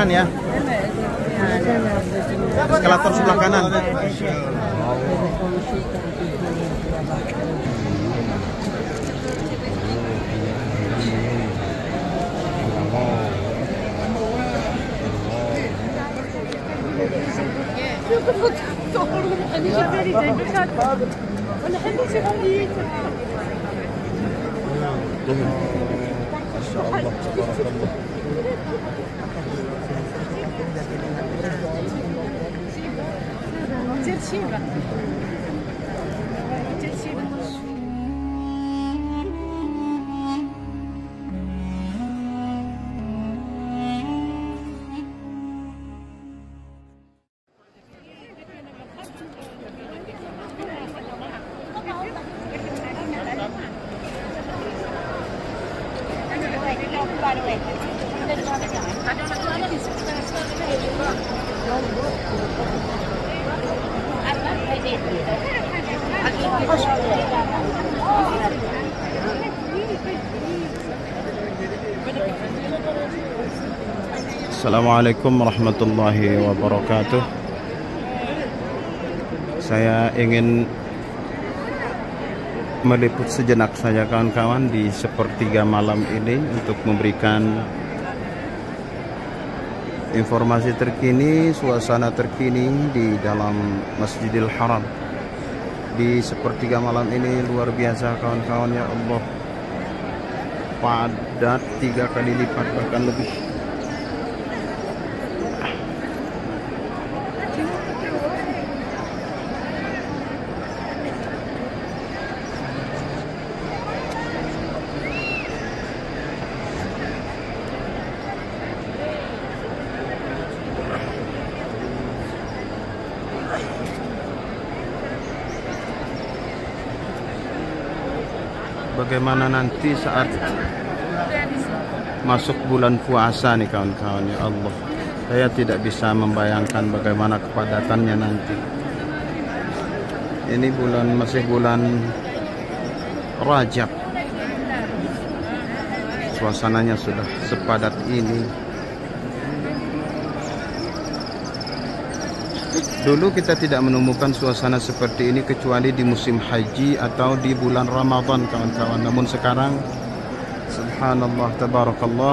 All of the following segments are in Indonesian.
kanan ya. Eskalator sebelah kanan. Assalamualaikum warahmatullahi wabarakatuh. Saya ingin meliput sejenak saja kawan-kawan di sepertiga malam ini untuk memberikan informasi terkini, suasana terkini di dalam Masjidil Haram. Di sepertiga malam ini luar biasa kawan-kawan, ya Allah, padat 3 kali lipat bahkan lebih. Bagaimana nanti saat masuk bulan puasa nih kawan-kawan, ya Allah, saya tidak bisa membayangkan bagaimana kepadatannya nanti. Ini masih bulan Rajab, suasananya sudah sepadat ini. Dulu kita tidak menemukan suasana seperti ini kecuali di musim haji atau di bulan Ramadan kawan-kawan. Namun sekarang subhanallah tabarakallah,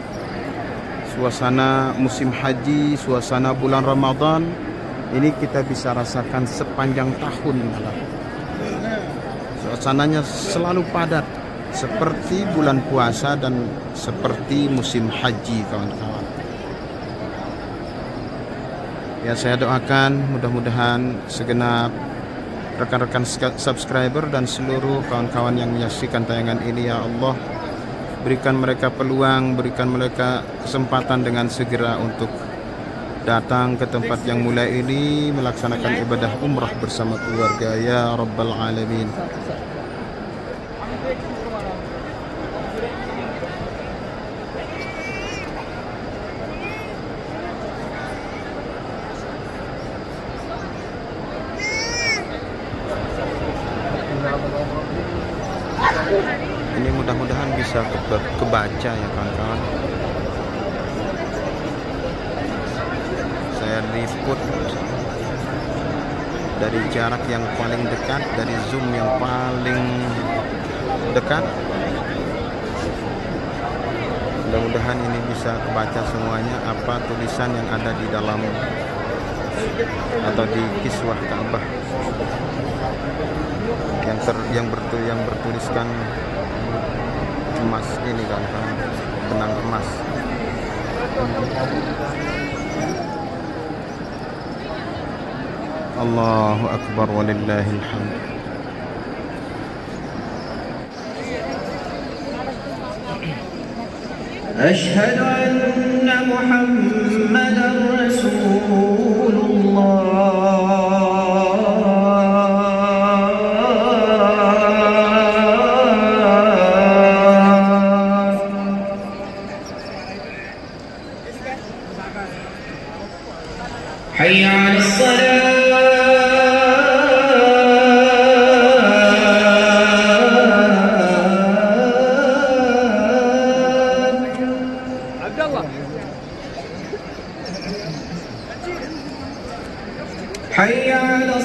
suasana musim haji, suasana bulan Ramadan ini kita bisa rasakan sepanjang tahun malah. Suasananya selalu padat seperti bulan puasa dan seperti musim haji kawan-kawan. Ya, saya doakan mudah-mudahan segenap rekan-rekan subscriber dan seluruh kawan-kawan yang menyaksikan tayangan ini, ya Allah, berikan mereka peluang, berikan mereka kesempatan dengan segera untuk datang ke tempat yang mulia ini melaksanakan ibadah umrah bersama keluarga, ya Rabbal Alamin. Ini mudah-mudahan bisa kebaca ya kawan-kawan. Saya liput dari jarak yang paling dekat, dari zoom yang paling dekat. Mudah-mudahan ini bisa kebaca semuanya apa tulisan yang ada di dalam atau di kiswah Ka'bah yang bertuliskan emas ini kan, benang emas. Allahu Akbar walillahil hamd. Asyhadu anna Muhammadar Rasulullah. حي على الصلاة. حي على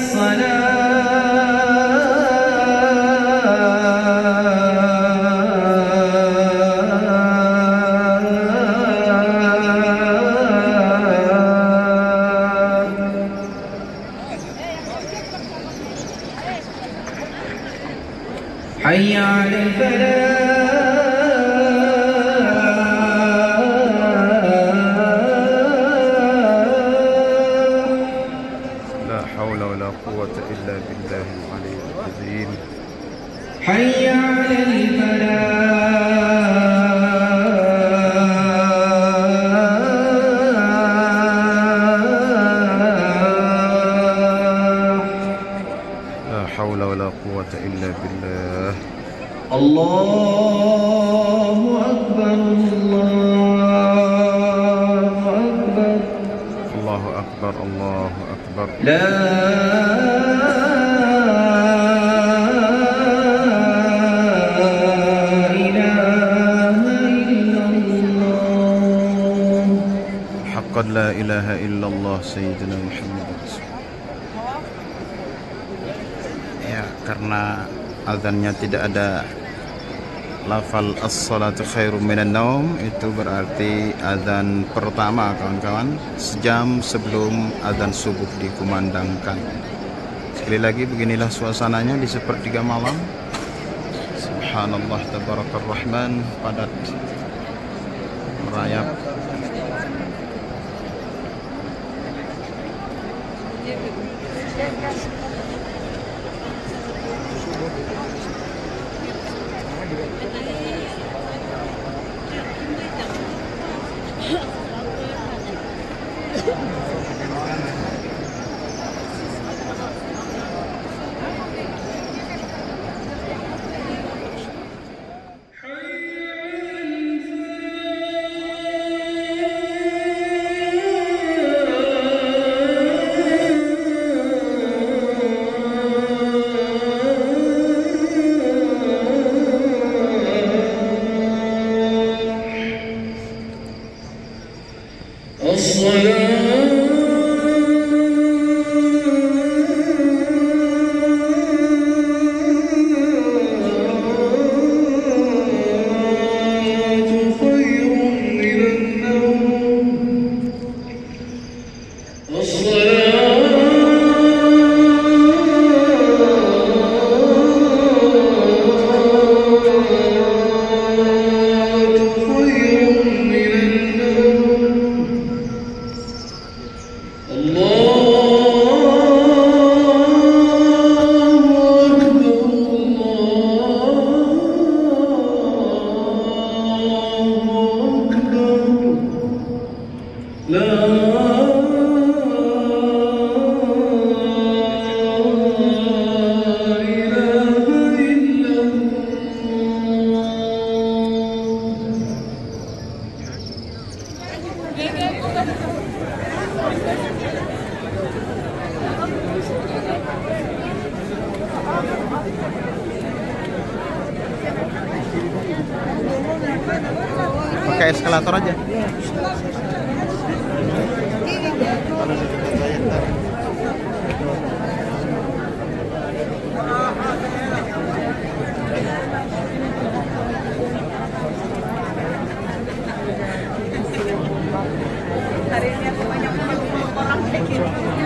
حي على الفلاح. لا حول ولا قوة إلا بالله العلي العظيم. حي على الفلاح. لا حول ولا قوة إلا بالله. الله أكبر الله أكبر الله أكبر الله أكبر. لا إله إلا الله. حقا لا إله إلا الله سيدنا محمد رسول الله. Ya, karena azannya tidak ada lafal as-salatu khairum minan naum, itu berarti azan pertama kawan-kawan sejam sebelum azan subuh dikumandangkan. Sekali lagi beginilah suasananya di sepertiga malam. Subhanallah tabarakar rahman, padat merayap. Pakai eskalator aja. Hari ini aku banyak orang kayak gini.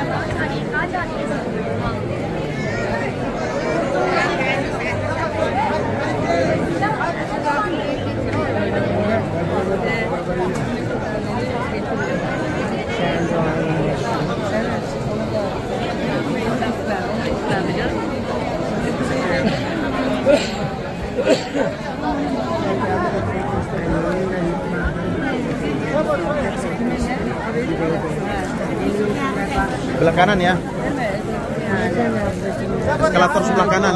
Sebelah kanan ya. Eskalator sebelah kanan.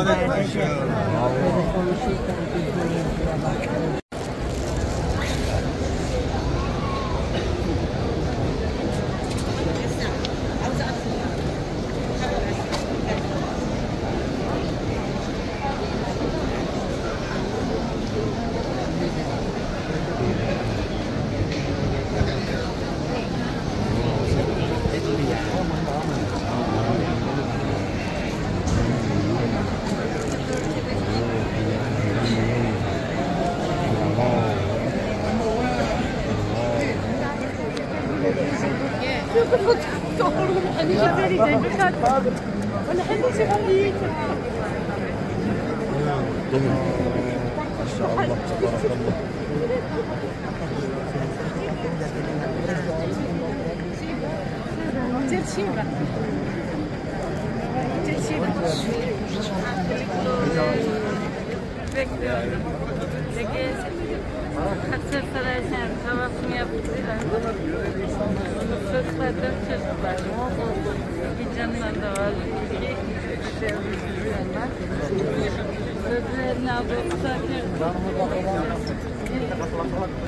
Bekliyorum. Peki Aksaray'dan kahvaltımı yaptılar. Çocuklar 4 çocuk var. Bir canlar da var. İki sevgiler. Sözlerini aldı.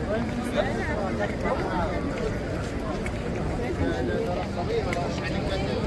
Zaten